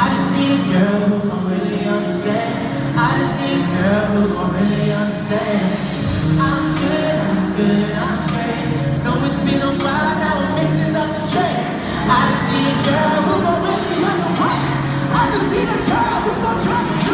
just need a girl who gon' really understand. I just need a girl who gon' really understand. I'm good, I'm good, I'm great. No, it's been a while, now I'm mixing up the drink. I just need a girl who gon' really understand. I just need a girl who gon' try to